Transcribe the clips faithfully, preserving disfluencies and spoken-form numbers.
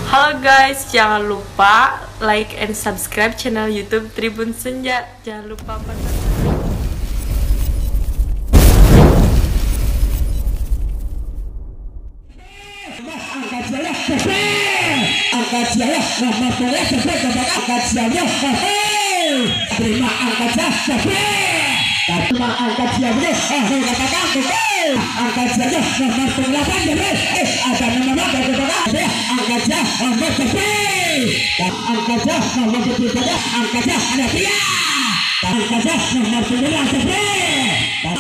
Halo guys, jangan lupa like and subscribe channel YouTube Tribun Senja. Jangan lupa pesan. Angkat jaya, angkat jaya, nama boleh sampai kepada angkat jaya, terima angkat jaya, terima angkat jaya, oh katakan betul, angkat jaya, nomor delapan jadi, eh ada nama apa kepada angkat jaya, nomor sebelas, angkat jaya, nomor tujuh saja, angkat jaya ada dia, angkat jaya, nomor sembilan sebelas,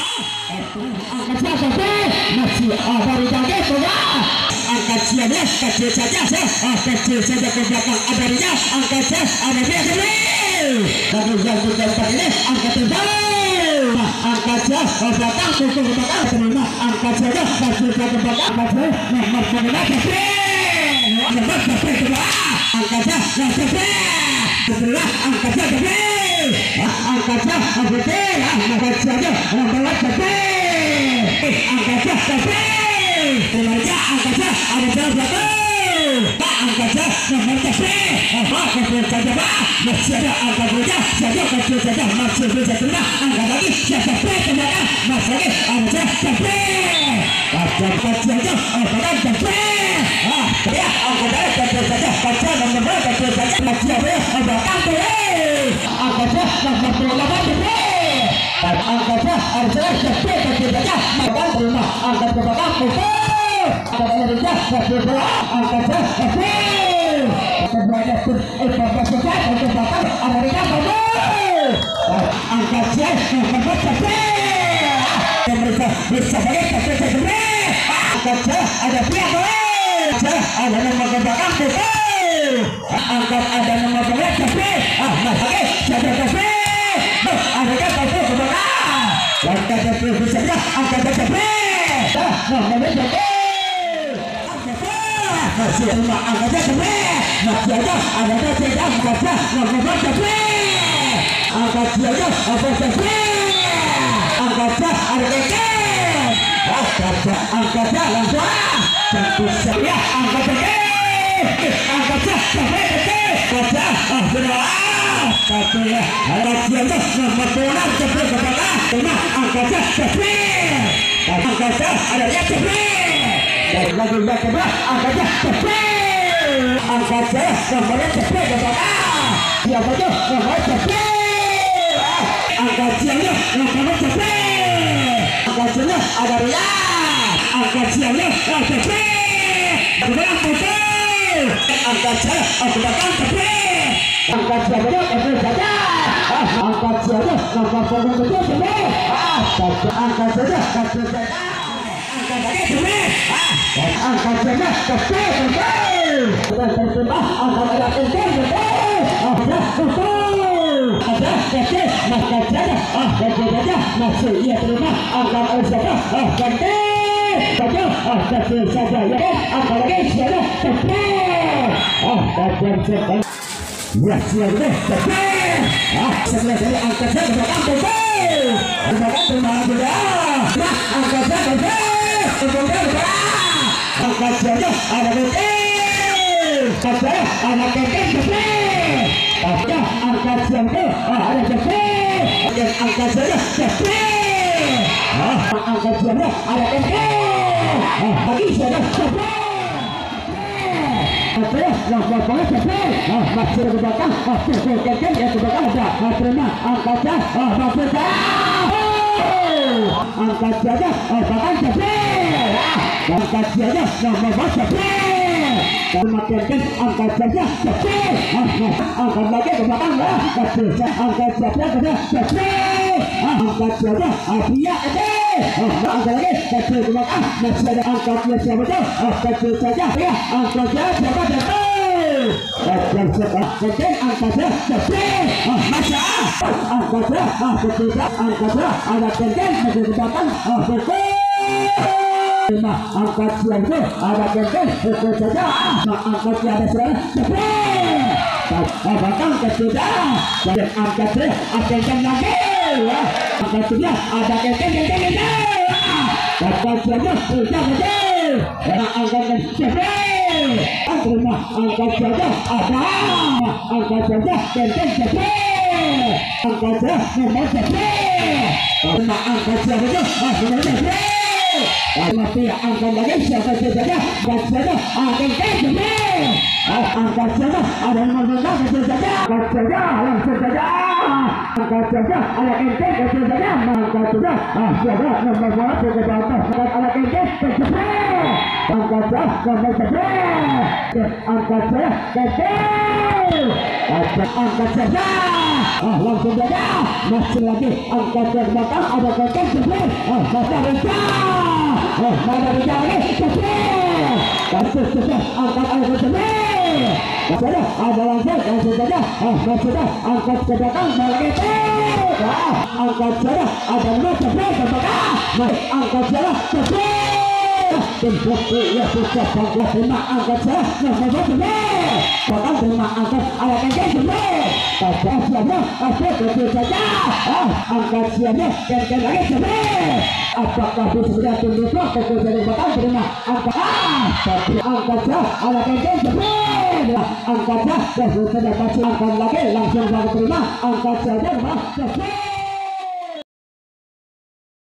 angkat jaya sebelas, masih ada di dalam bawah. Angkat siapnya, kecil saja, oh kecil saja ke belakang ada dia, angkat dia, ada dia kecil. Lalu yang keempat ini angkat dia, angkat dia, oh belakang, pukul ke belakang, terima, angkat saja, kecil saja ke belakang, angkat dia, nomor sembilan kecil, nomor kecil kedua, angkat dia, nomor kecil, sebelah, angkat dia kecil, angkat dia, kecil, angkat saja, nomor kecil, angkat dia kecil. Keluarga angkatnya ada jalan belakang Pak angkatnya nomor kecil Pak kecil saja Pak masih ada angkatnya saja kecil saja masih bisa terima angkat lagi siapa kembali masih lagi ada jalan kecil Baca kecil saja angkatnya kecil ah ya angkatnya kecil saja kecil nomor kecil saja masih ada belakang boleh angkatnya nomor delapan kecil dan angkatnya ada jalan kecil kecil saja makan terima angkat ke belakang kecil angkatnya kecil angkatnya kecil semuanya pun ibadah saja untuk belakang ada dia bagus angkatnya nomor kecil mereka bisa balik kecil kecil angkatnya ada dia boleh ada nomor ke belakang kecil angkat ada nomor ke belakang kecil ah masih saja kecil ada dia kecil ke belakang angkat kecil bisa ya angkat kecil nomor kecil masih ada angkatnya kecil masih ada ada kecil angkatnya nomor kecil angkatnya apa kecil angkatnya ada kecil angkatnya angkatnya langsung cantik saya angkat kecil angkatnya sampai kecil angkatnya ah benar kecil angkatnya nomor bola kecil kepada lima angkatnya kecil angkatnya ada yang kecil dan lagi yang kedua angkatnya kecil angkatnya nomornya kecil kepada siapa tuh nomor kecil angkatnya nomor kecil angkatnya ada dia angkatnya kecil kemudian kecil angkatnya kemudian kecil angkatnya kecil saja angkatnya nomor punggung kecil semua angkatnya kecil saja angkatnya semua angkatnya kecil kecil dan terjemah angkatnya kecil kecil ada kecil ada kecil angkatnya ah kecil saja masih ia terima angkat saja ah kecil saja ah kecil saja ya angkatnya saja kecil ah kecil saja ya siap deh kecil ah sebelah dari angkatnya ke belakang kecil ke belakang terima sudah nah angkatnya kecil kemudian ke belakang angkat saja ada kecil kecil ada kecil kecil tapi angkat saja ada kecil dan angkat saja kecil angkat saja ada kecil bagi saja kecil kecil yang berapa kecil masih ke belakang kecil kecil yang ke belakang ada terima angkat saja masih saja angkat saja bahkan kecil angkat saja nomor kecil dan makin angkat saja kecil angkat lagi ke belakang kecil angkat saja kecil angkat saja dia kecil angkat lagi kecil ke belakang masih ada angkatnya siapa tuh kecil saja ya angkat saja siapa kecil kecil saja kecil angkat saja kecil masih angkat saja kecil angkat saja ada kecil masih ke belakang kecil lima angkat siang itu ada kecil kecil saja angkatnya ada serang kecil batang kecil dan angkat siang ada yang lagi angkatnya ada kecil kecil kecil angkat siangnya sudah kecil angkat kecil terima angkat saja ada angkat saja benteng saja angkat saja nomor saja terima angkat saja nomor saja mati angkat lagi siapa saja angkat saja angkat saja angkat saja ada nomor saja saja angkat saja langsung saja angkat saja ala enteng saja saja angkat saja ah saja nomor satu ke atas ala enteng saja angkat saja nomor saja angkat saja enteng angkat saja ah langsung saja masih lagi angkat ke belakang ada enteng saja ah saja saja ah ada saja saja kasih saja angkat angkat saja saja ada langsung langsung saja ah saja angkat ke belakang balik ah angkat saja ada nomor saja ke belakang angkat saja saja dan bukti ya susah bangga terima angkat saja nomor saja bahkan terima angkat ala kaki saja saja saja ada kecil saja ah angkat saja dan dan lagi saja apakah bisa tunduk ke dari bahkan terima angkat ah tapi angkat saja ala kaki saja angkat saja sudah kasih angkat lagi langsung terima angkat saja saja